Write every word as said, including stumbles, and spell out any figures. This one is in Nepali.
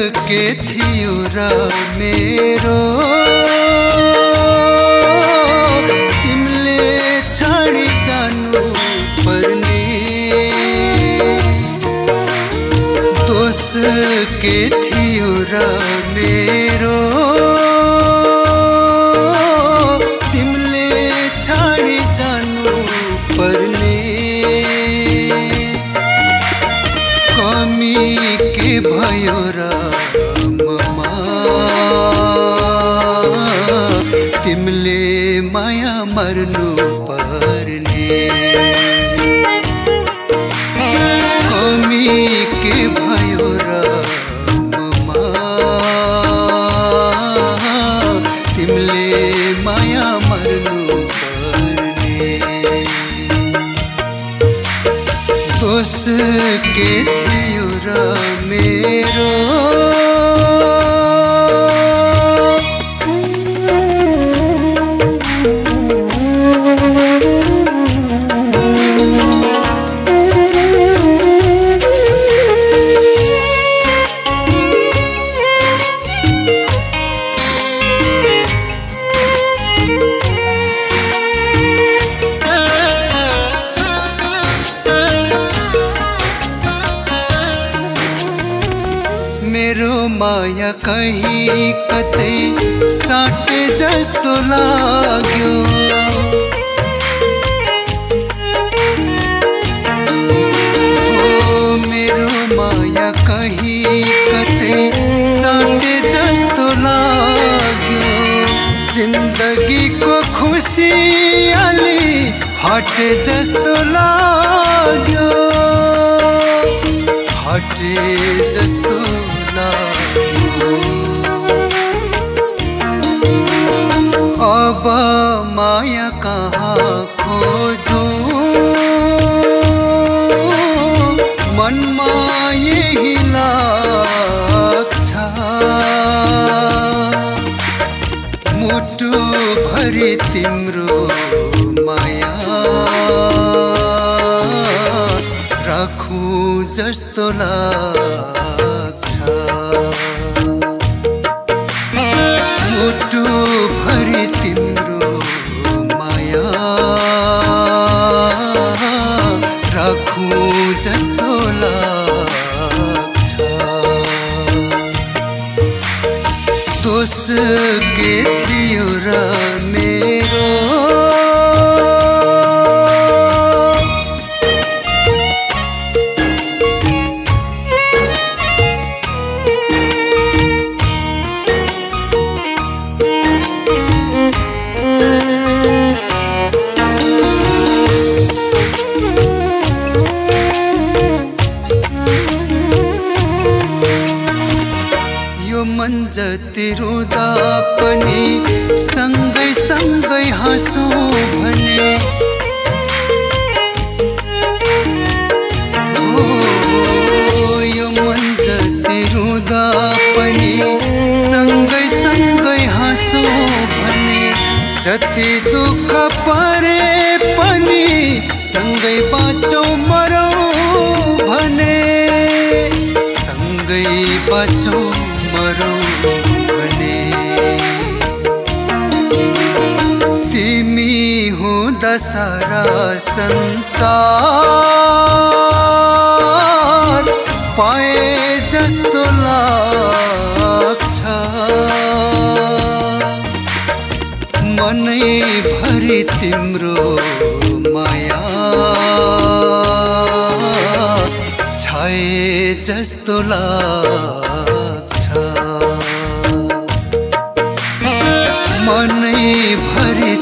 के थियो र मेरो तिमीले छाडी जानु पर्ने दोष के थियो र मेरो तिमीले छाडी जानु पर्ने कमी के भयो र ममा तिमीले माया मर्नु पर्ने कमी के भयो र ममा तिमीले माया मर्नु पर्ने दोष के थियो र मेरो मेरो माया कहीं कतै साटे जस्तो लाग्यो ओ मेरो माया कहीं कतै साटे जस्तो लाग्यो जिंदगी को खुशियाली हटे जस्तो लाग्यो हटे जस्तो अब माया कहाँ खोजो मनमा यही लाग्छ मुटु भरि तिम्रो माया राखौं जस्तो लाग्छ मुटु भरि तिम्रो माया राखौं जस्तो लाग्छ दोष के थियो र मेरो मन जति रुँदा पनि सँगै सँगै हाँसौँ भने ओ यो मन जति रुँदा पनि सँगै सँगै हाँसौँ भने जति दुःख परे पनि सँगै बाँचौँ मरौँ भने सँगै बाँचौँ मरौँ भने तिमी हुँदा सारा संसार पाए जस्तो लाग्छ मनै भरि तिम्रो माया छाए जस्तो लाग्छ मनै भरि